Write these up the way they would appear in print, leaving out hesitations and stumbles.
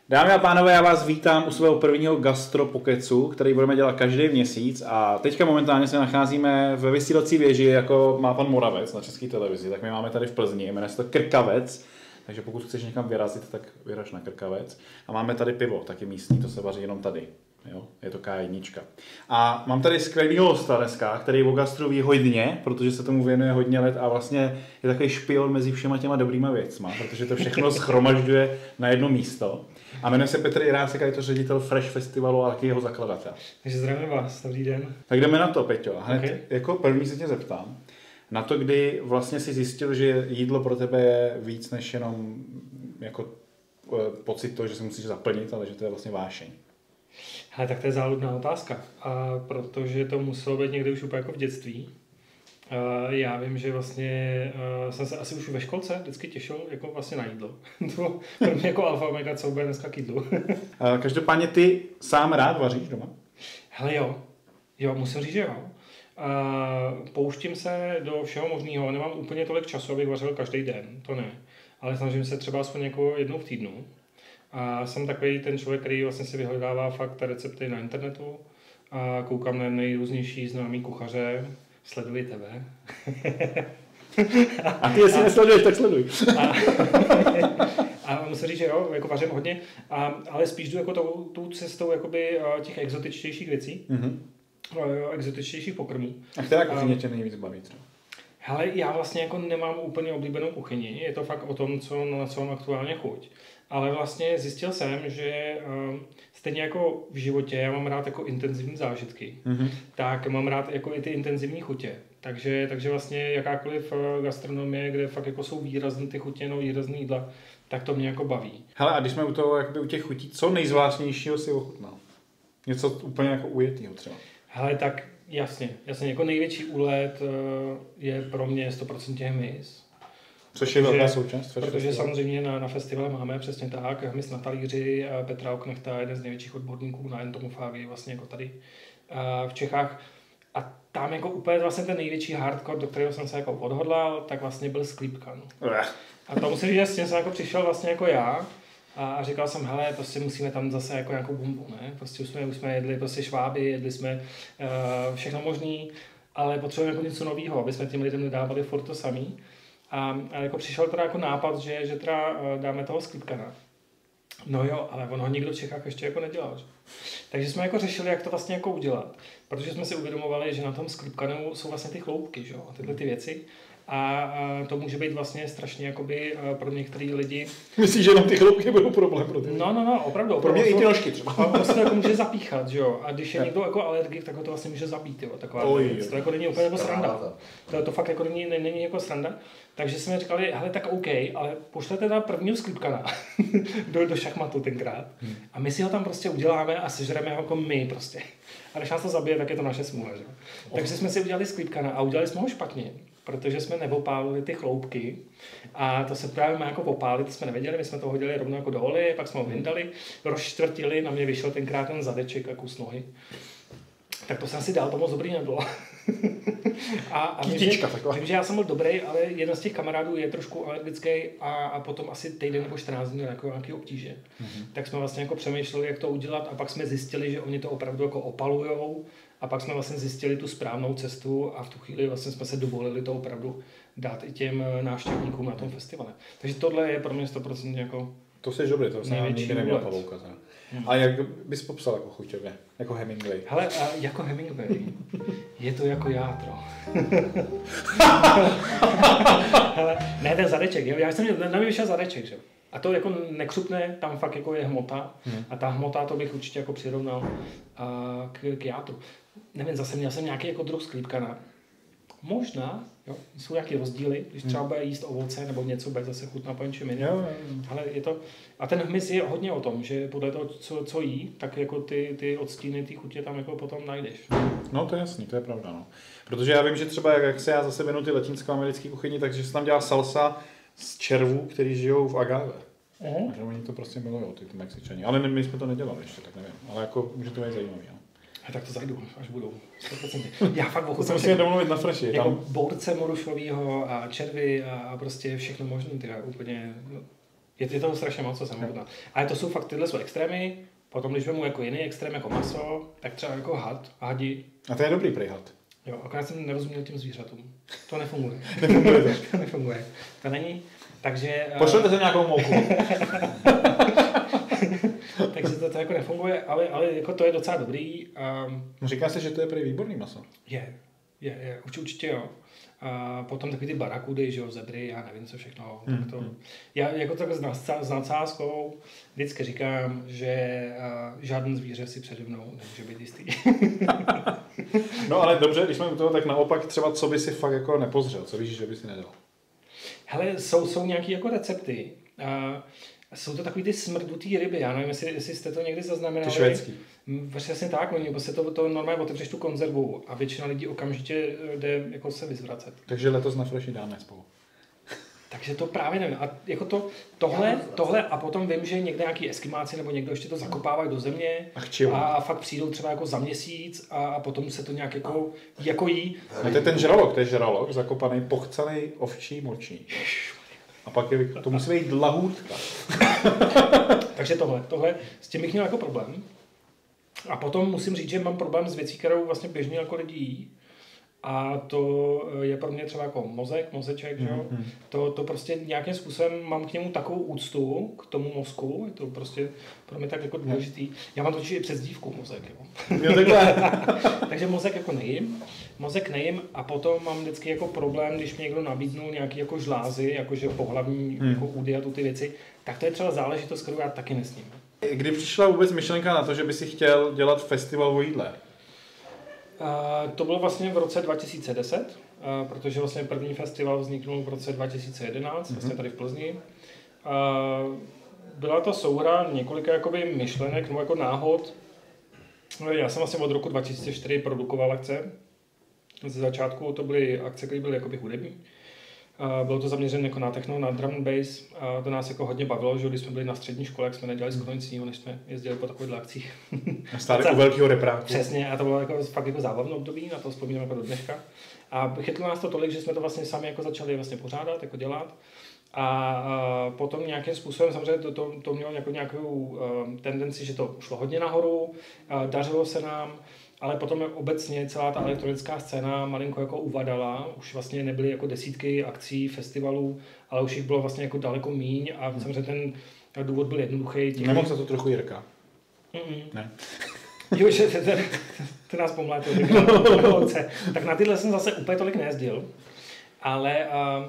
Dámy a pánové, já vás vítám u svého prvního gastropokecu, který budeme dělat každý měsíc a teďka momentálně se nacházíme ve vysílací věži, jako má pan Moravec na České televizi, tak my máme tady v Plzni, jmenuje se to Krkavec, takže pokud chceš někam vyrazit, tak vyraž na Krkavec. A máme tady pivo, taky místní, to se vaří jenom tady. Jo, je to K1. A mám tady skvělýho hosta dneska, který o gastru ví hodně, protože se tomu věnuje hodně let a vlastně je takový špion mezi všema těma dobrýma věcma, protože to všechno shromažďuje na jedno místo. A jmenuje se Petr Jirácek a je to ředitel Fresh Festivalu a taky jeho zakladatel. Takže zdravím vás, dobrý den. Tak jdeme na to, Peťo. Hned Okay. jako první se tě zeptám. Na to, kdy vlastně si zjistil, že jídlo pro tebe je víc než jenom jako pocit toho, že se musíš zaplnit, ale že to je vlastně vášeň. Ale tak to je záludná otázka, protože to muselo být někdy už úplně jako v dětství. Já vím, že vlastně jsem se asi už ve školce vždycky těšil jako vlastně na jídlo. To pro mě jako alfa omega, co bude dneska k jídlu. Každopádně ty sám rád vaříš doma? Hele jo, musím říct, že jo. Pouštím se do všeho možného, nemám úplně tolik času, abych vařil každý den, to ne. Ale snažím se třeba aspoň jako jednou v týdnu. A jsem takový ten člověk, který vlastně si vyhledává fakt recepty na internetu a koukám na nejrůznější známý kuchaře, sleduji tebe. A ty jestli nesleduješ, tak sleduj. A musím říct, že jo, jako vařím hodně, ale spíš jdu jako tou cestou jakoby těch exotičtějších věcí, exotičtějších pokrmů. A která kuchyně tě nejvíc baví třeba? Hele, já vlastně jako nemám úplně oblíbenou kuchyni, je to fakt o tom, na co mám aktuálně chuť. Ale vlastně zjistil jsem, že stejně jako v životě já mám rád jako intenzivní zážitky, tak mám rád jako i ty intenzivní chutě. Takže vlastně jakákoliv gastronomie, kde fakt jako jsou výrazné ty chutě, no výrazný jídla, tak to mě jako baví. Hele, a když jsme u toho, jakoby u těch chutí, co nejzvláštnějšího si ochutnal? Něco úplně jako ujetýho třeba? Hele, tak jasně, jako největší úlet je pro mě 100% hmyz. Což je velká součást. Protože samozřejmě na festivalu máme přesně tak, hmyz na talíři, Petra Oknechta, jeden z největších odborníků na entomofágii vlastně jako tady v Čechách. A tam jako úplně vlastně ten největší hardcore, do kterého jsem se jako odhodlal, tak vlastně byl sklípkan. A to musím říct, že s tím jsem jako přišel vlastně jako já a říkal jsem, hele, prostě musíme tam zase jako nějakou bombu, ne? Prostě už jsme jedli prostě šváby, jedli jsme všechno možný, ale potřebujeme jako něco nového, aby jsme těm lidem nedávali furt to samý. A jako přišel teda jako nápad, že teda dáme toho sklípkana. No jo, ale on ho nikdo v Čechách ještě jako nedělal. Že? Takže jsme jako řešili, jak to vlastně jako udělat. Protože jsme si uvědomovali, že na tom sklípkanu jsou vlastně ty chloupky, že? A tyhle ty věci. A to může být vlastně strašně jakoby pro některý lidi. Myslíš, že jenom ty chloupky budou problém pro ty? No, opravdu. Pro mě i ty nožky třeba. A vlastně to jako může zapíchat, že jo. A když je někdo jako alergik, tak ho to vlastně může zabít, jo. Taková věc. To jako není úplně jako sranda. To fakt jako není jako sranda. Takže jsme říkali, hele, tak OK, ale pošlete tam prvního sklípkana do šachmatu tenkrát. A my si ho tam prostě uděláme a sežreme ho jako my prostě. A když nás to zabije, tak je to naše smůla, že? Takže jsme si udělali sklípkana a udělali jsme ho špatně, protože jsme neopálili ty chloupky a to se právě má jako opálit, to jsme nevěděli, my jsme to hodili rovnou jako do oleje, pak jsme ho vyndali, rozčtvrtili, na mě vyšel tenkrát ten zadeček a kus nohy. Tak to jsem si dal, to moc dobrý nebylo. Takže já jsem byl dobrý, ale jeden z těch kamarádů je trošku alergický a potom asi týden nebo 14 dní jako nějaký obtíže. Tak jsme vlastně jako přemýšleli, jak to udělat a pak jsme zjistili, že oni to opravdu jako opalujou a pak jsme vlastně zjistili tu správnou cestu a v tu chvíli vlastně jsme se dovolili to opravdu dát i těm návštěvníkům na tom festivale. Takže tohle je pro mě 100% jako to jsi dobrý, to jsem nikdy neměl pavouka. A jak bys popsal jako chuťově? Jako Hemingway? Hele, jako Hemingway je to jako játro. Hele, ne, ten zadeček, jo? Já jsem na mě vyšel zadeček, že? A to jako nekřupne, tam fakt jako je hmota. A ta hmota, to bych určitě jako přirovnal k játru. Nevím, zase měl jsem nějaký jako druh sklípkana. Možná, jo, jsou nějaké rozdíly, když třeba bude jíst ovoce nebo něco bude zase chutná po něčem jiném. Ale je to, a ten hmyz je hodně o tom, že podle toho, co jí, tak jako ty odstíny, ty chutě tam jako potom najdeš. No to je jasný, to je pravda. No. Protože já vím, že třeba jak se já zase věnu ty latinsko-americké kuchyni, takže se tam dělá salsa z červů, který žijou v agave. Takže oni to prostě milujou, ty Mexičani. Ale my jsme to nedělali ještě, tak nevím. Ale jako může to být zajímavý. No. Tak to zajdu, až budou. 100%. Já fakt ochutnám. To musíme domluvit na Freshi. Jako bource morušovýho a červy a prostě všechno možné, teda úplně. Je toho strašně moc, co jsem ochutnal. Ale to jsou fakt, tyhle jsou extrémy, potom když vemu jako jiný extrém, jako maso, tak třeba jako hadi. A to je dobrý prej had. Jo, akorát jsem nerozuměl těm zvířatům. To nefunguje. Nefunguje to. To nefunguje. To není. Takže... Pošlete se nějakou mouku. Takže to jako nefunguje, ale jako to je docela dobrý. No, říká se, že to je prej výborný maso. Je. Určitě jo. A potom takový ty barakudy, že jo, zebry, já nevím co všechno. Tak to, já jako tak s nadsázkou vždycky říkám, že žádný zvíře si přede mnou nemůže být jistý. No ale dobře, když jsme u toho, tak naopak třeba co by si fakt jako nepozřel, co víš, že by si nedal? Hele, jsou nějaký jako recepty. Jsou to takový ty smrdutý ryby, já nevím, jestli jste to někdy zaznamenali. Ty švédský. Přesně tak, nebo se to normálně otevřeš tu konzervu a většina lidí okamžitě jde jako se vyzvracet. Takže letos na Freshi dáme spolu. Takže to právě nevím. A jako tohle a potom vím, že někde nějaký eskimáci nebo někdo ještě to zakopávají do země a fakt přijdou třeba jako za měsíc a potom se to nějak jako jí. No to je ten žralok, zakopaný, pochcaný ovčí močí. A pak to musí být lahůdka. Takže tohle, s tím bych měl jako problém. A potom musím říct, že mám problém s věcí, kterou vlastně běžně jako lidi jí. A to je pro mě třeba jako mozeček, že jo? To prostě nějakým způsobem mám k němu takovou úctu, k tomu mozku, je to prostě pro mě tak jako důležitý. Já mám totiž i přezdívku mozek, jo. Takže mozek nejím a potom mám vždycky jako problém, když mě někdo nabídnul nějaký jako žlázy, jakože pohlavní jako údy a ty věci, tak to je třeba záležitost, kterou já taky nesním. Kdy přišla vůbec myšlenka na to, že by si chtěl dělat festival o jídle? To bylo vlastně v roce 2010, protože vlastně první festival vzniknul v roce 2011, vlastně tady v Plzni. Byla to souhra několika jakoby myšlenek, nebo jako náhod. Já jsem vlastně od roku 2004 produkoval akce. Ze začátku to byly akce, které byly jakoby hudební. Bylo to zaměřené jako na techno, na drum and bass. To nás jako hodně bavilo, že když jsme byli na střední škole, jak jsme nedělali skoro nic jiného, než jsme jezdili po takových akcích. Stále u velkého repráku. Přesně, a to bylo jako, fakt jako zábavné období, na to vzpomínám jako do dneška. A chytlo nás to tolik, že jsme to vlastně sami jako začali vlastně pořádat, jako dělat. A potom nějakým způsobem samozřejmě to mělo nějakou tendenci, že to šlo hodně nahoru, dařilo se nám, ale potom obecně celá ta elektronická scéna malinko jako uvadala, už vlastně nebyly jako desítky akcí, festivalů, ale už jich bylo vlastně jako daleko míň a samozřejmě ten důvod byl jednoduchý. Nemohl se to trochu Jirka? Ne. Jo, že ten nás pomlátil. Tak na tyhle jsem zase úplně tolik nejezdil, ale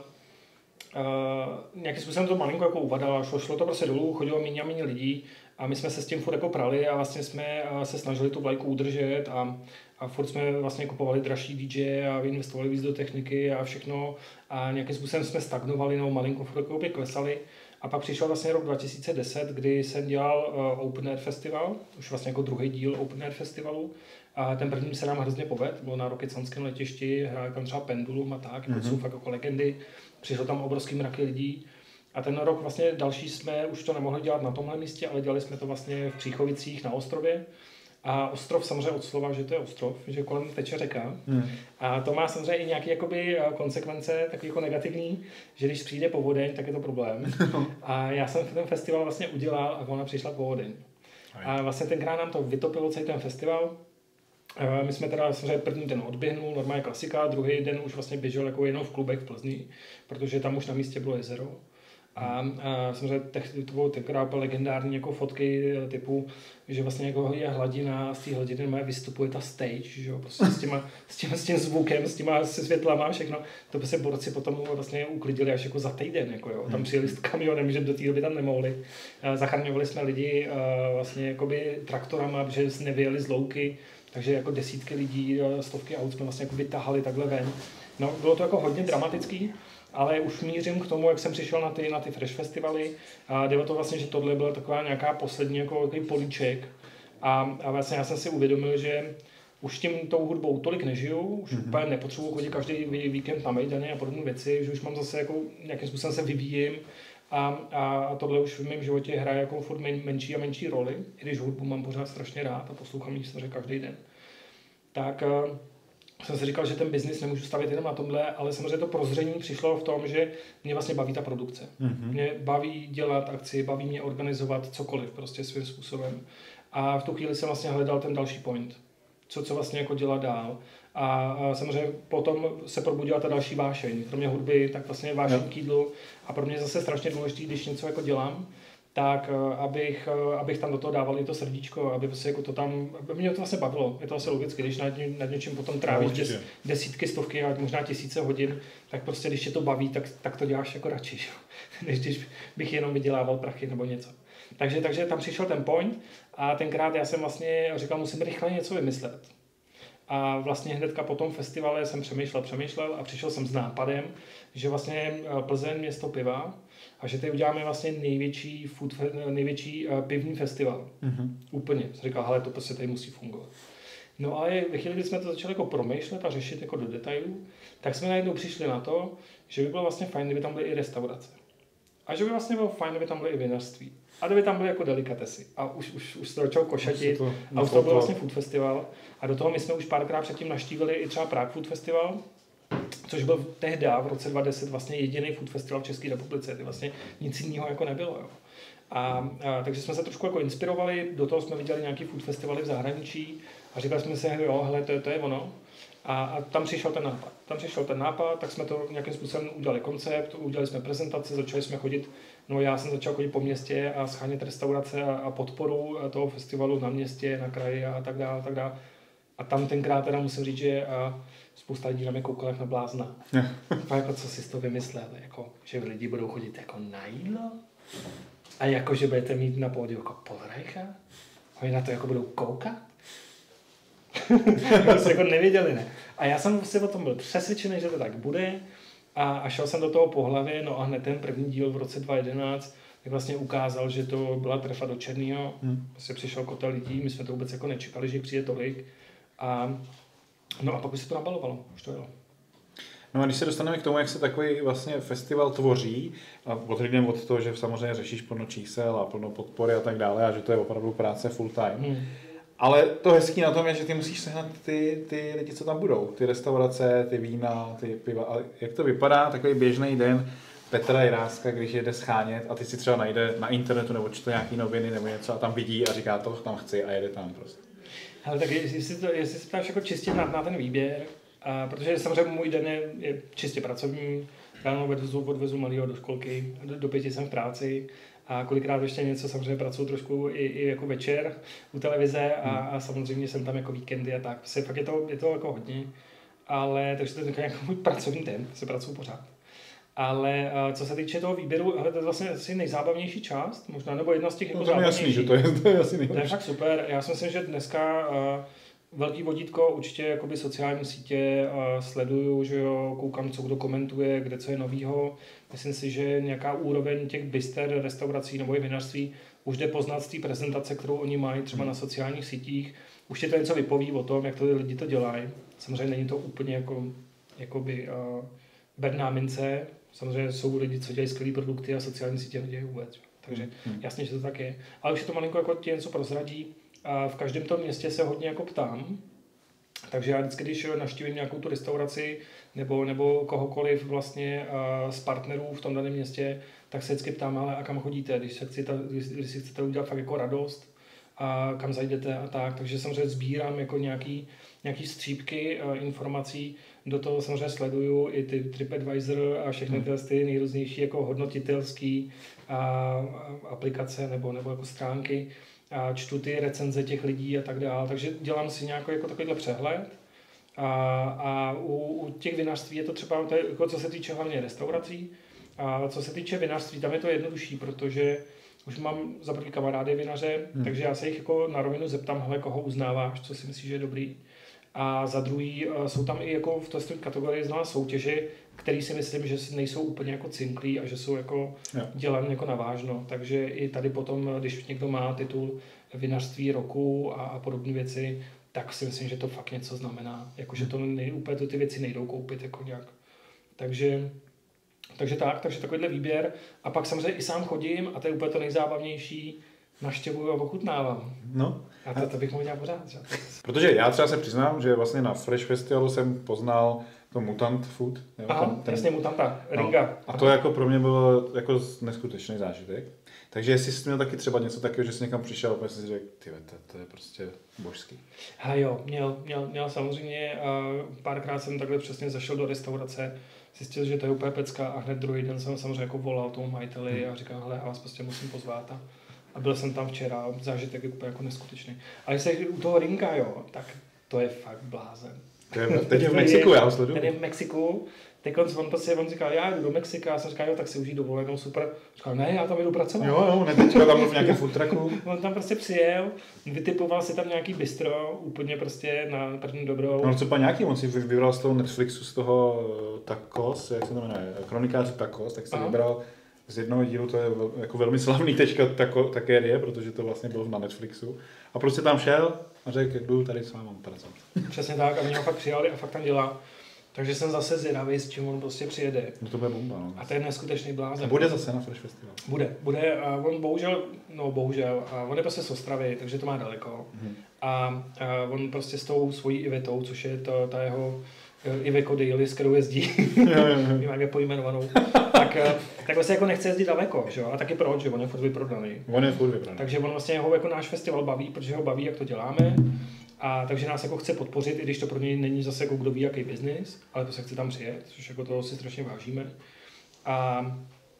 nějakým způsobem to malinko jako uvadalo, šlo to prostě dolů, chodilo méně a méně lidí a my jsme se s tím furt jako prali a vlastně jsme se snažili tu vlajku udržet a furt jsme vlastně kupovali dražší DJ a investovali víc do techniky a všechno a nějakým způsobem jsme stagnovali, no malinko furt jako klesali. A pak přišel vlastně rok 2010, kdy jsem dělal Open Air Festival, už vlastně jako druhý díl Open Air Festivalu. A ten první se nám hrozně povedl, bylo na Rokycanském letišti, hráli tam třeba Pendulum a tak, jako jsou fakt jako legendy. Přišlo tam obrovský mraky lidí. A ten rok vlastně další jsme už to nemohli dělat na tomhle místě, ale dělali jsme to vlastně v Příchovicích na ostrově. A ostrov samozřejmě od slova, že to je ostrov, že kolem teče řeka. A to má samozřejmě i nějaké jakoby konsekvence, takový jako negativní, že když přijde povodeň, tak je to problém. A já jsem ten festival vlastně udělal a ona přišla povodeň. A vlastně tenkrát nám to vytopilo celý ten festival. My jsme teda samozřejmě první den odběhnul, normálně klasika, druhý den už vlastně běžel jako jenom v klubech v Plzni, protože tam už na místě bylo jezero. A samozřejmě to bylo tenkrát legendární jako fotky typu, že vlastně jako je hladina, z té hladiny vystupuje ta stage, že jo, prostě s tím zvukem, s těma se světlama, všechno. To by se borci potom vlastně uklidili až jako za týden, jako jo. Tam přijeli s kamionem, že do té doby tam nemohli. Zachraňovali jsme lidi vlastně jakoby traktorama, že nevyjeli z louky, takže jako desítky lidí, stovky aut jsme vlastně jako vytahali takhle ven. No, bylo to jako hodně dramatický. Ale už mířím k tomu, jak jsem přišel na ty Fresh festivaly a jde o to vlastně, že tohle byla taková nějaká poslední jako políček a vlastně já jsem si uvědomil, že už tím tou hudbou tolik nežiju, už úplně nepotřebuji chodit každý víkend na mejdany a podobné věci, že už mám zase jako nějakým způsobem se vyvíjím a tohle už v mém životě hraje jako furt menší a menší roli, i když hudbu mám pořád strašně rád a poslouchám ji každý den. Tak jsem si říkal, že ten biznis nemůžu stavět jenom na tomhle, ale samozřejmě to prozření přišlo v tom, že mě vlastně baví ta produkce. Mě baví dělat akci, baví mě organizovat cokoliv prostě svým způsobem. A v tu chvíli jsem vlastně hledal ten další point. Co vlastně jako dělat dál. A samozřejmě potom se probudila ta další vášeň. Kromě hudby, tak vlastně vášeň k jídlu. A pro mě je zase strašně důležité, když něco jako dělám, tak abych tam do toho dával i to srdíčko, aby prostě jako to tam, aby mě to vlastně bavilo. Je to asi logicky, když nad něčím potom trávíš desítky, stovky a možná tisíce hodin, tak prostě když tě to baví, tak to děláš jako radši, než když bych jenom vydělával prachy nebo něco. Takže tam přišel ten point a tenkrát já jsem vlastně říkal, musím rychle něco vymyslet. A vlastně hnedka po tom festivale jsem přemýšlel a přišel jsem s nápadem, že vlastně Plzeň město piva a že tady uděláme vlastně největší pivní festival. Úplně. Jsem říkal, hele, to prostě tady musí fungovat. No ale ve chvíli, kdy jsme to začali jako promýšlet a řešit jako do detailů, tak jsme najednou přišli na to, že by bylo vlastně fajn, kdyby tam byly i restaurace. A že by vlastně bylo fajn, kdyby tam byly i vinařství. A kdyby tam byly jako delikatesy. A už se to začalo košatit. A už to byl vlastně food festival. A do toho my jsme už párkrát předtím navštívili i třeba Prague Food Festival, což byl tehdy v roce 2010 vlastně jediný food festival v České republice. Ty vlastně nic jiného jako nebylo. Jo. Takže jsme se trošku jako inspirovali, do toho jsme viděli nějaký food festivaly v zahraničí a říkali jsme si, jo, hele, to je ono. A tam přišel ten nápad. Tak jsme to nějakým způsobem udělali koncept, udělali jsme prezentace, začali jsme chodit, já jsem začal chodit po městě a schánět restaurace a podporu toho festivalu na městě, na kraji a tak dále. A tam tenkrát teda musím říct, že spousta lidí na mě koukala jak na blázna. Jako co si z toho vymysleli, jako, že lidi budou chodit jako na jídlo a jako, že budete mít na pódiu jako Polreicha. Oni na to jako budou koukat. To se jako nevěděli, ne? A já jsem si o tom byl přesvědčený, že to tak bude a šel jsem do toho po hlavě, no a hned ten první díl v roce 2011 tak vlastně ukázal, že to byla trefa do černýho. Vlastně přišel kotel lidí, my jsme to vůbec jako nečekali, že jich přijde tolik. A pak už se to nabalovalo, už to jelo. No a když se dostaneme k tomu, jak se takový vlastně festival tvoří, a odhledneme od toho, že samozřejmě řešíš plno čísel a plno podpory a tak dále, a že to je opravdu práce full time. Ale to hezký na tom je, že ty musíš sehnat ty lidi, co tam budou. Ty restaurace, ty vína, ty piva. A jak to vypadá, takový běžný den Petra Jiráska, když jede schánět a ty si třeba najde na internetu nebo čte nějaký noviny nebo něco a tam vidí a říká, to tam chci a jede tam prostě. Ale tak jestli se ptáš jako čistě na ten výběr, protože samozřejmě můj den je čistě pracovní, ráno odvezu malýho do školky, do 5 jsem v práci a kolikrát ještě něco samozřejmě pracuji trošku i jako večer u televize a samozřejmě jsem tam jako víkendy a tak. Fakt je to jako hodně, ale takže to je jako můj pracovní den, se pracuji pořád. Ale co se týče toho výběru, to je vlastně asi nejzábavnější část, možná, nebo jedna z těch jako zábavnějších. Jasný, že to je asi nejlepší. To je fakt super. Já si myslím, že dneska velký vodítko, určitě jakoby sociální sítě sleduju, že jo, koukám, co kdo komentuje, kde co je novýho. Myslím si, že nějaká úroveň těch bister, restaurací nebo i vinařství už jde poznat z té prezentace, kterou oni mají třeba na sociálních sítích. Už je to něco vypoví o tom, jak to lidi to dělají. Samozřejmě není to úplně jakoby berná mince. Samozřejmě jsou lidi, co dělají skvělé produkty a sociální sítě nedělají vůbec. Takže jasně, že to tak je. Ale už je to malinko jako ti něco prozradí. A v každém tom městě se hodně jako ptám. Takže já vždycky, když navštívím nějakou tu restauraci nebo kohokoliv vlastně z partnerů v tom daném městě, tak se vždycky ptám, ale a kam chodíte, když si chcete udělat fakt jako radost a kam zajdete a tak. Takže samozřejmě sbírám jako nějaký střípky informací, do toho samozřejmě sleduju i ty TripAdvisor a všechny ty nejrůznější jako hodnotitelský aplikace nebo jako stránky. A čtu ty recenze těch lidí a tak dále, takže dělám si nějaký jako takovýhle přehled a u těch vinařství je to třeba, to je, jako co se týče hlavně restaurací, a co se týče vinařství, tam je to jednodušší, protože už mám za první kamarády vinaře, takže já se jich jako na rovinu zeptám, hele, koho uznáváš, co si myslíš, že je dobrý. A za druhý jsou tam i jako v té kategorii známé soutěže, které si myslím, že nejsou úplně jako cinklí a že jsou jako dělané jako navážno. Takže i tady potom, když někdo má titul vinařství roku a podobné věci, tak si myslím, že to fakt něco znamená. Jako, že to úplně ty věci nejdou koupit jako nějak. Takže takovýhle výběr. A pak samozřejmě i sám chodím a to je úplně to nejzábavnější, naštěvuju a ochutnávám. No. A to bych mohl dělat pořád. Že? Protože já třeba se přiznám, že vlastně na Fresh Festivalu jsem poznal to Mutant Food. Aha, jasně Mutanta, Ringa. No. A to jako pro mě bylo jako neskutečný zážitek. Takže jestli jsi měl taky třeba něco takového, že jsi někam přišel a opět si řekl, to je prostě božský. Hele jo, měl samozřejmě, párkrát jsem takhle přesně zašel do restaurace, zjistil, že to je úplně pecka a hned druhý den jsem samozřejmě jako volal tomu majiteli a říkal, hele, já vás prostě musím pozvat. A byl jsem tam včera, zážitek je úplně jako neskutečný. Ale když u toho Ringa, jo, tak to je fakt blázen. Teď je v Mexiku, já ho sleduju. Teď je v Mexiku, teď on říkal, já jdu do Mexika, já jsem říkal, jo, tak si užij dovolenou, super. Říkal, ne, já tam jdu pracovat. Jo, ne, teďka tam byl v nějakém food trucku. On tam prostě přijel, vytipoval si tam nějaký bistro, úplně prostě na první dobrou. No co pa nějaký, on si vybral z toho Netflixu, z toho Tacos, jak se to jmenuje, Kronikáři Tacos, tak si vybral z jednoho dílu, to je jako velmi slavný teďka takérie, protože to vlastně bylo na Netflixu. A prostě tam šel a řekl, jdu tady s vámi pracovat. Přesně tak, a mě ho fakt přijali a fakt tam dělá. Takže jsem zase zvědavý, s čím on prostě přijede. No to bude bomba, no. A to je neskutečný blázen. A bude zase na Fresh Festival. Bude. A on bohužel, a on je prostě z Ostravy, takže to má daleko. A on prostě s tou svojí Ivetou, což je ta jeho Iveco Daily, s kterou jezdí, má je pojmenovanou, tak vlastně jako nechce jezdit daleko, že jo? A taky proč, že on je furt vyprodaný. Takže on vlastně ho jako náš festival baví, protože ho baví, jak to děláme. A takže nás jako chce podpořit, i když to pro něj není zase jako kdo ví jaký biznis, ale prostě chce tam přijet, což jako toho si strašně vážíme. A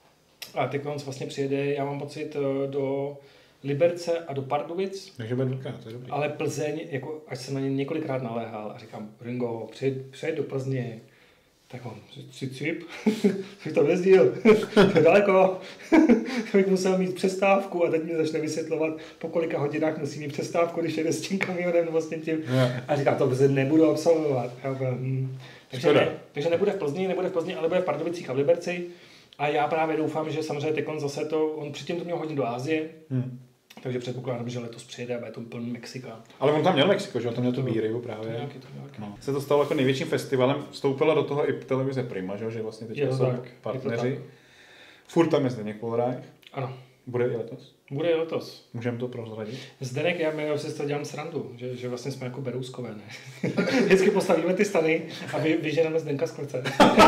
teď on vlastně přijede, já mám pocit, do Liberce a do Pardubic. Takže bude dvakrát, to je dobrý. Ale Plzeň, jako, až jsem na ně několikrát naléhal a říkám, Ringo, přijeď do Plzně. Tak on, cip, jsi to jezdil, to je daleko, bych musel mít přestávku a teď mi začne vysvětlovat, po kolika hodinách musí mít přestávku, když jede s tím kamionem vlastně tím. A říká, to prostě nebudu absolvovat. Takže nebude v Plzni, ale bude v Pardubicích a v Liberci. A já právě doufám, že samozřejmě teď on zase on předtím to měl hodit do Asie. Takže předpokládám, že letos přijede a bude to plný Mexika. Ale on tam měl Mexiko, že on tam měl tu B-Rivu právě. Nějaký. No. Se to stalo jako největším festivalem, vstoupila do toho i televize Prima, že vlastně teď jsou partneři. Furt tam je Zdeněk Polreich. Ano. Bude i letos? Bude i letos. Můžeme to prozradit? Zdeněk, já si to dělám srandu, že vlastně jsme jako berouskové, ne? Vždycky postavíme ty stany a vyženeme Zdenka z klece.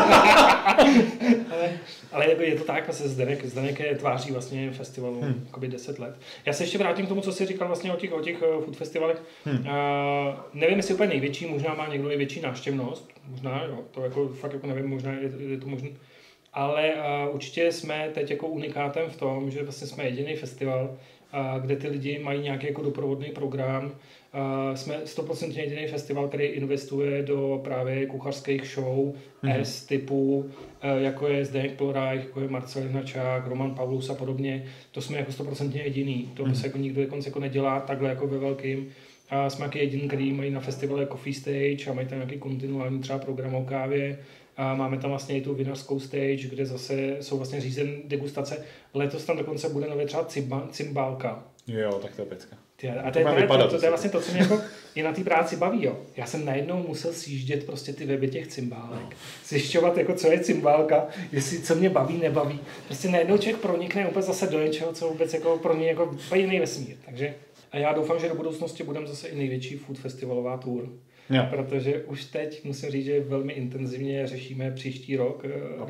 ale jako je to tak, vlastně Zdeněk je tváří vlastně festivalu 10 let. Já se ještě vrátím k tomu, co jsi říkal vlastně o těch food festivalech. Nevím, jestli úplně největší, možná má někdo i větší návštěvnost, možná, jo, to jako fakt jako nevím, možná je to možné. Ale určitě jsme teď jako unikátem v tom, že vlastně jsme jediný festival, kde ty lidi mají nějaký jako doprovodný program. Jsme 100% jediný festival, který investuje do právě kuchařských show S typu, jako je Zdeněk Polreich, jako je Marcel Hnačák, Roman Pavlus a podobně. To jsme jako 100% jediný. To se jako nikdo jako nedělá takhle jako ve velkým. A jsme taky jediný, který mají na festivale Coffee Stage a mají tam nějaký kontinuální třeba program o kávě. A máme tam vlastně i tu vinařskou stage, kde zase jsou vlastně řízené degustace. Letos tam dokonce bude nově třeba cymbálka. Jo, tak to je pecka. A to je vlastně to, co mě jako i na té práci baví. Jo. Já jsem najednou musel sjíždět prostě ty weby těch cymbálek. Zjišťovat, jako, co je cymbálka, jestli co mě baví, nebaví. Prostě najednou člověk pronikne úplně zase do něčeho, co vůbec jako pro něj jako jiný vesmír. Takže a já doufám, že do budoucnosti budeme zase i největší food festivalová tour. Jo. Protože už teď musím říct, že velmi intenzivně řešíme příští rok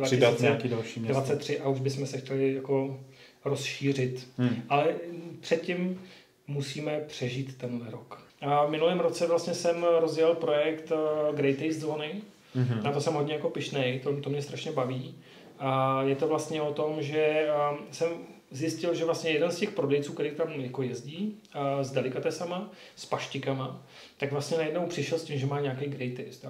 2023 a už bychom se chtěli jako rozšířit. Ale předtím musíme přežít tenhle rok. A v minulém roce vlastně jsem rozjel projekt Great Taste Zóny. Na to jsem hodně jako pyšnej, to mě strašně baví. A je to vlastně o tom, že jsem zjistil, že vlastně jeden z těch prodejců, který tam jako jezdí s delikatesama, s paštikama, tak vlastně najednou přišel s tím, že má nějaký great taste.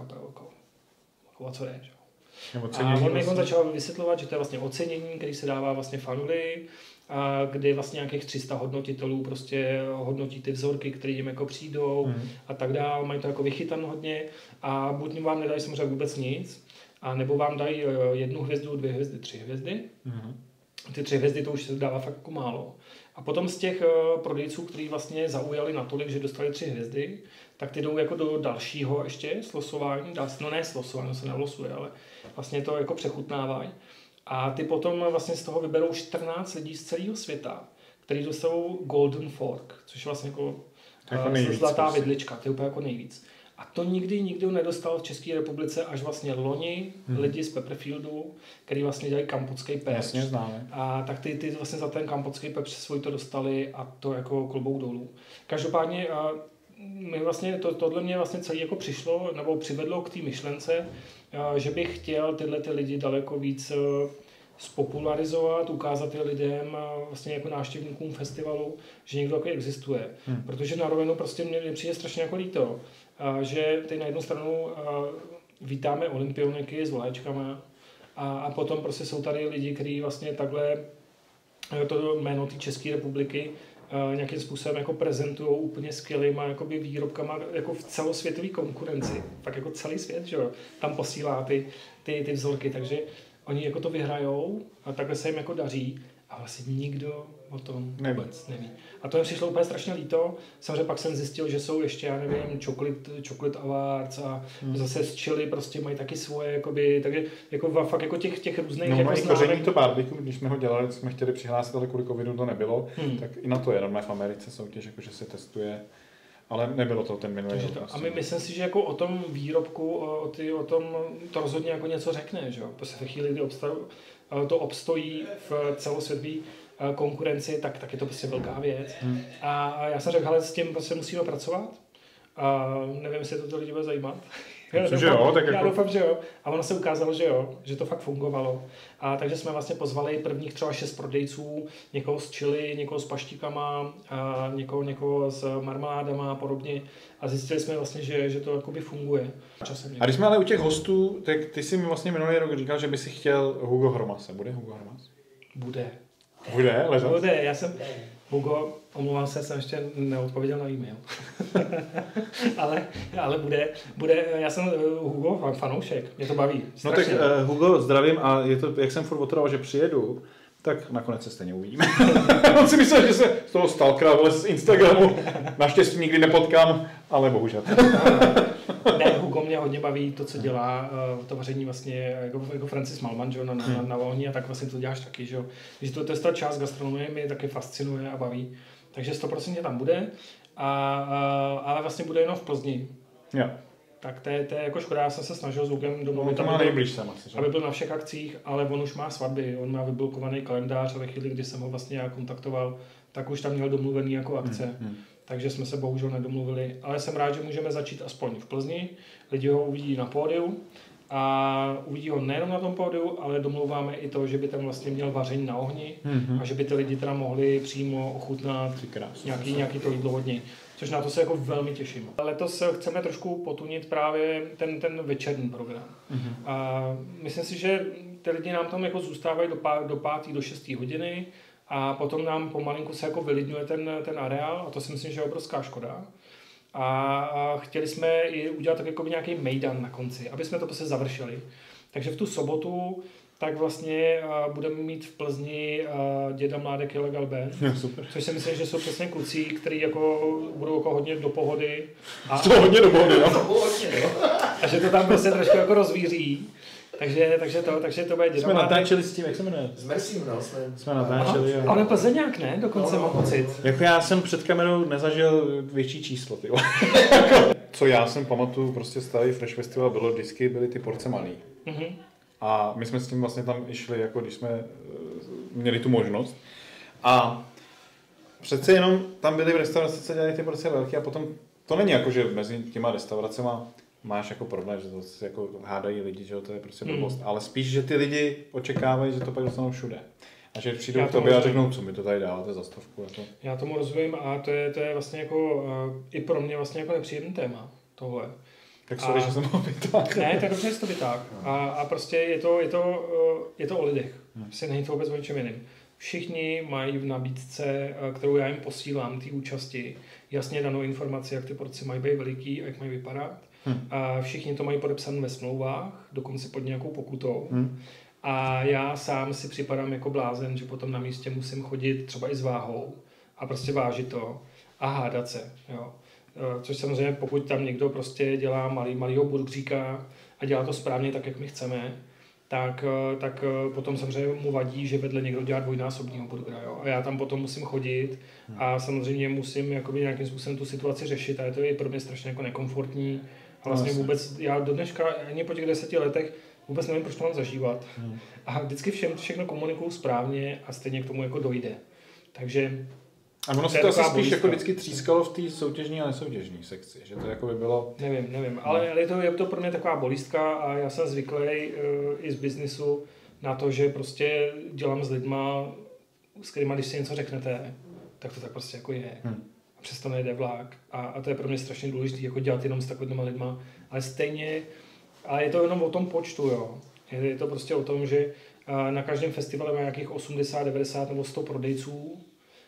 A co je, že? A on mi začal vysvětlovat, že to je vlastně ocenění, který se dává vlastně v Anglii, kdy vlastně nějakých 300 hodnotitelů prostě hodnotí ty vzorky, které jim jako přijdou a tak dále, mají to jako vychytan hodně a buď vám nedají samozřejmě vůbec nic, a nebo vám dají 1 hvězdu, 2 hvězdy, 3 hvězdy. Ty 3 hvězdy to už se dává fakt jako málo. A potom z těch prodejců, kteří vlastně zaujali natolik, že dostali 3 hvězdy, tak ty jdou jako do dalšího ještě slosování, ne slosování, se nelosuje, ale vlastně to jako přechutnávají. A ty potom vlastně z toho vyberou 14 lidí z celého světa, který dostanou Golden Fork, což je vlastně jako nejvíc, zlatá prostě. vidlička, to je úplně jako nejvíc. A to nikdy nikdo nedostal v České republice, až vlastně loni lidi z Pepperfieldu, který vlastně dělají kampotský pepř. Jasně známe. A tak ty vlastně za ten kampotský pepř svůj to dostali a to jako klobouk dolů. Každopádně my vlastně tohle mě vlastně celý jako přišlo, nebo přivedlo k té myšlence, že bych chtěl tyhle ty lidi daleko víc spopularizovat, ukázat je lidem, vlastně jako návštěvníkům festivalu, že někdo takový existuje. Protože na rovinu prostě mě přijde strašně jako líto, že teď na jednu stranu vítáme olympioniky s vlaječkama a potom prostě jsou tady lidi, kteří vlastně takhle to jméno té České republiky nějakým způsobem jako prezentují úplně skvělýma jakoby výrobkama jako v celosvětové konkurenci. Fakt jako celý svět, že jo, tam posílá ty vzorky, takže oni jako to vyhrajou a takhle se jim jako daří a vlastně nikdo o tom vůbec neví. A to mi přišlo úplně strašně líto. Samozřejmě pak jsem zjistil, že jsou ještě, já nevím, Chocolate Awards a zase z Chile prostě mají taky svoje, jakoby, takže jako fakt jako těch různých No, jako mají koření to barbecue, když jsme ho dělali, jsme chtěli přihlásit, ale kvůli covidu to nebylo, tak i na to je normálně v Americe soutěž, jakože se testuje. Ale nebylo to ten minulý rok. A my myslím si, že jako o tom výrobku, o tom to rozhodně jako něco řekne, že jo? Prostě ve chvíli, kdy to obstojí v celosvětové konkurenci, tak je to prostě velká věc. A já jsem řekl, hele, s tím prostě musíme pracovat. A nevím, jestli to lidi bude zajímat. Já doufám, že jo. A ono se ukázalo, že jo, že to fakt fungovalo. A takže jsme vlastně pozvali prvních třeba 6 prodejců, někoho z chili, někoho s paštíkama, a někoho s marmeládama a podobně. A zjistili jsme vlastně, že to jakoby funguje. A když jsme ale u těch hostů, tak ty jsi mi vlastně minulý rok říkal, že by si chtěl Hugo Hromase. Bude Hugo Hromas? Bude. Bude? Ležat? Bude, já jsem... Hugo, omlouvám se, jsem ještě neodpověděl na e-mail. ale bude, já jsem Hugo fanoušek, mě to baví. Strašně. No tak Hugo, zdravím a je to, jak jsem furt otrval, že přijedu, tak nakonec se stejně uvidíme. On si myslel, že se z toho stalkera z Instagramu naštěstí nikdy nepotkám, ale bohužel. Ne, Hugo mě hodně baví to, co dělá, to vaření vlastně jako Francis Malman, že, na Valhoní a tak vlastně to děláš taky, že když to je ta část gastronomie mě taky fascinuje a baví. Takže 100% tam bude, ale vlastně bude jenom v Plzni. Jo. Tak to je jako škoda, já jsem se snažil s Hugem domluvit, aby byl na všech akcích, ale on už má svatby, on má vyblokovaný kalendář a ve chvíli, kdy jsem ho vlastně já kontaktoval, tak už tam měl domluvený jako akce. Takže jsme se bohužel nedomluvili, ale jsem rád, že můžeme začít aspoň v Plzni. Lidi ho uvidí na pódiu a uvidí ho nejenom na tom pódiu, ale domlouváme i to, že by tam vlastně měl vaření na ohni a že by ty lidi teda mohli přímo ochutnat nějaký to jídlo od něj. Což na to se jako velmi těším. Letos chceme trošku potunit právě ten večerní program. A myslím si, že ty lidi nám tam jako zůstávají do 5. do 6. hodiny a potom nám pomalinku se jako vylidňuje ten areál a to si myslím, že je obrovská škoda. A chtěli jsme i udělat tak jako nějaký mejdan na konci, aby jsme to prostě završili. Takže v tu sobotu tak vlastně budeme mít v Plzni děda Mládek Illegal Band, což si myslím, že jsou přesně kluci, kteří jako budou jako hodně do pohody. To hodně do pohody, no. A že to tam prostě trošku jako rozvíří. Takže to bude děda Jsme natáčeli s tím, jak se jmenuje? S Mercím, no. Jsme natáčeli. Ale Plzeňák, ne? Dokonce mám pocit. Jako já jsem před kamerou nezažil větší číslo, ty. Co já jsem pamatuju, prostě starý Fresh Festival bylo, vždycky byly ty porce malý. A my jsme s tím vlastně tam išli, jako když jsme měli tu možnost. A přece jenom tam byly v restauraci, co dělají ty porce velké a potom to není jako, že mezi těma restauracema máš jako problém, že to se jako hádají lidi, že to je prostě blbost, ale spíš, že ty lidi očekávají, že to pak dostanou všude. A že přijdou k tobě a řeknou, co mi to tady dáváte za 100. Jako. Já tomu rozumím a to je vlastně jako i pro mě vlastně jako nepříjemný téma tohle. Tak sorry, že jsem ho vytáhl. Ne, to je dobře, že to vytáhl. A prostě je to o lidech. Prostě není to vůbec o něčem jiným. Všichni mají v nabídce, kterou já jim posílám, té účasti, jasně danou informaci, jak ty porce mají být veliký a jak mají vypadat. A všichni to mají podepsané ve smlouvách, dokonce pod nějakou pokutou. A já sám si připadám jako blázen, že potom na místě musím chodit třeba i s váhou a prostě vážit to a hádat se. Jo. Což samozřejmě, pokud tam někdo prostě dělá malýho burgříka a dělá to správně tak, jak my chceme, tak potom samozřejmě mu vadí, že vedle někdo dělá dvojnásobního burgera, jo? A já tam potom musím chodit a samozřejmě musím jakoby nějakým způsobem tu situaci řešit a je to i pro mě strašně jako nekomfortní a vlastně vůbec, já do dneška ani po těch 10 letech vůbec nevím, proč to mám zažívat. A vždycky všechno komunikuju správně a stejně k tomu jako dojde. Takže a ono se to asi spíš jako vždycky třískalo v té soutěžní a nesoutěžní sekci, že to jako by bylo... Nevím, ale je to pro mě taková bolístka a já jsem zvyklý i z biznisu na to, že prostě dělám s lidma, s kterýma, když si něco řeknete, tak to tak prostě jako je. A přesto nejde vlak a to je pro mě strašně důležité, jako dělat jenom s takovými lidma, ale stejně, ale je to jenom o tom počtu, jo. Je to prostě o tom, že na každém festivalu má nějakých 80, 90 nebo 100 prodejců,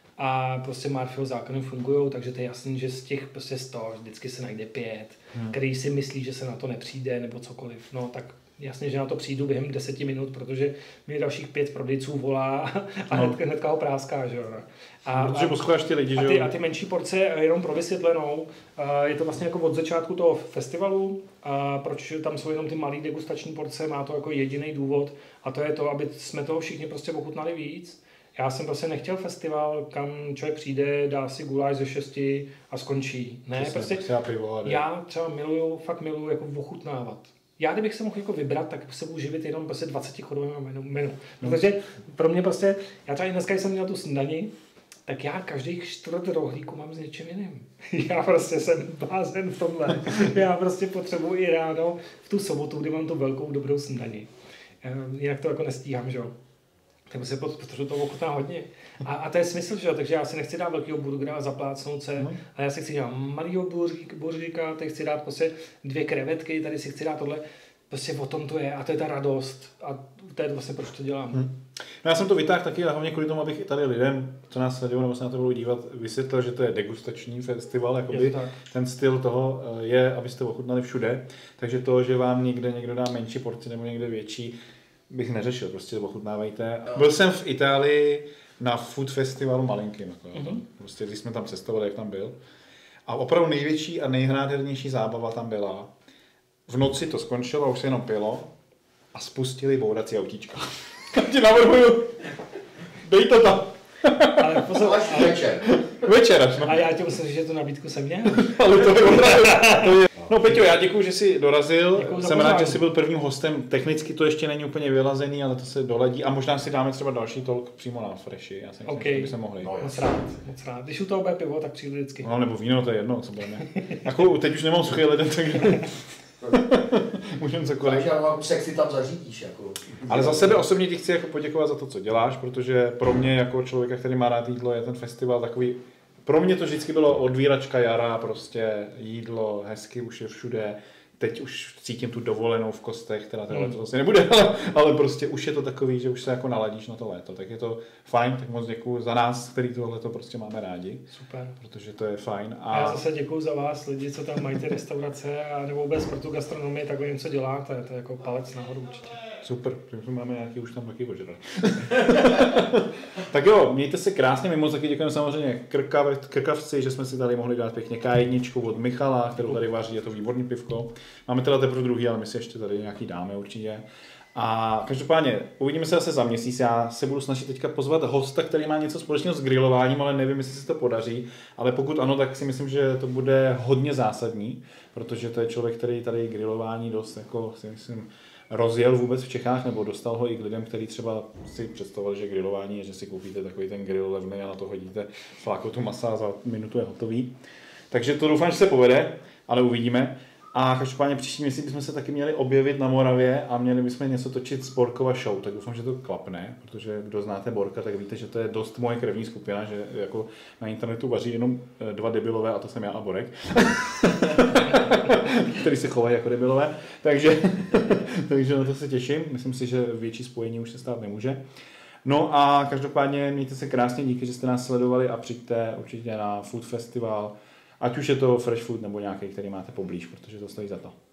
a prostě Murphyho zákony fungují, takže to je jasný, že z těch prostě 100 vždycky se najde 5, který si myslí, že se na to nepřijde nebo cokoliv. No tak jasně, že na to přijdu během 10 minut, protože mi dalších 5 prodejců volá a hnedka ho práská, že jo. Protože posloucháš ty lidi, že jo. A ty menší porce, jenom pro vysvětlenou, je to vlastně jako od začátku toho festivalu, a proč tam jsou jenom ty malé degustační porce, má to jako jediný důvod a to je to, aby jsme toho všichni prostě ochutnali víc. Já jsem prostě nechtěl festival, kam člověk přijde, dá si guláš ze 6 a skončí. Ne, přesně, prostě já třeba fakt miluju jako ochutnávat. Já kdybych se mohl jako vybrat, tak se budu živit jenom prostě 20 chodovým menu. Protože pro mě prostě, já třeba i dneska jsem měl tu snídani, tak já každých 4 rohlíků mám s něčím jiným. Já prostě jsem blázen v tomhle. Já prostě potřebuji i ráno v tu sobotu, kdy mám tu velkou dobrou snídani. Jinak to jako nestíhám, že jo. Tak se potřebuji to ochutná hodně. A to je smysl, že jo? Takže já si nechci dát velkýho burgera a zaplácnout se, ale já si chci dát malýho burříka, tady chci dát prostě 2 krevetky, tady si chci dát tohle. Prostě o tom to je a to je ta radost a to je vlastně proč to dělám. No já jsem to vytáhl taky hlavně kvůli tomu, abych tady lidem, co nás sledují nebo se na to budou dívat, vysvětlil, že to je degustační festival, jakoby ten styl toho je, abyste ochutnali všude, takže to, že vám někdo dá menší porci nebo někde větší, bych neřešil, prostě ochutnávejte. Byl jsem v Itálii na food festivalu malinkým, jako, prostě když jsme tam cestovali, jak tam byl. A opravdu největší a nejnádhernější zábava tam byla. V noci to skončilo, už se jenom pilo a spustili bourací autíčka. Ti navrhuju, dej to tam. Ale pozor, večer až, no. A já ti musím říct, že tu nabídku jsem měl. Ale to je opravdu. No Peťo, já děkuju, že jsi dorazil. Jsem rád, že jsi byl prvním hostem. Technicky to ještě není úplně vylazený, ale to se doladí. A možná si dáme třeba další talk přímo na Freshi. Já si myslím, že by se mohli. No, moc rád. Když u toho bude pivo, tak přijdu vždycky. No, nebo víno, to je jedno, co budeme. Jako teď už nemám suchý leden, takže můžeme cokoliv. Takže sexy tam zařídíš. Jako. Ale za sebe osobně ti chci jako poděkovat za to, co děláš, protože pro mě jako člověka, který má rád jídlo, je ten festival takový. Pro mě to vždycky bylo odvíračka jara, prostě jídlo, hezky už je všude. Teď už cítím tu dovolenou v kostech, teda to vlastně nebude, ale prostě už je to takový, že už se jako naladíš na to léto. Tak je to fajn, tak moc děkuju za nás, který tohleto prostě máme rádi. Super. Protože to je fajn. A já zase děkuju za vás, lidi, co tam mají ty restaurace a nebo vůbec pro tu gastronomii, tak něco děláte, to je jako palec nahoru určitě. Super, takže máme nějaký už tam taky ožrat. Tak jo, mějte se krásně, my moc taky děkujeme samozřejmě Krkavci, že jsme si tady mohli dát pěkně K1 od Michala, kterou tady vaří, je to výborný pivko. Máme teda teprve druhý, ale my si ještě tady nějaký dáme určitě. A každopádně uvidíme se zase za měsíc. Já se budu snažit teďka pozvat hosta, který má něco společného s grilováním, ale nevím, jestli se to podaří. Ale pokud ano, tak si myslím, že to bude hodně zásadní, protože to je člověk, který tady grilování dost jako si myslím rozjel vůbec v Čechách, nebo dostal ho i k lidem, kteří třeba si představovali, že grilování je, že si koupíte takový ten grill levný a na to hodíte flákotu masa a za minutu je hotový. Takže to doufám, že se povede, ale uvidíme. A každopádně příští měsíc bychom se taky měli objevit na Moravě a měli bychom něco točit z Borkova show, tak doufám, že to klapne, protože kdo znáte Borka, tak víte, že to je dost moje krevní skupina, že jako na internetu vaří jenom 2 debilové a to jsem já a Borek, který se chovají jako debilové, takže na to se těším, myslím si, že větší spojení už se stát nemůže. No a každopádně mějte se krásně, díky, že jste nás sledovali a přijďte určitě na Food Festival, ať už je to fresh food nebo nějaký, který máte poblíž, protože to stojí za to.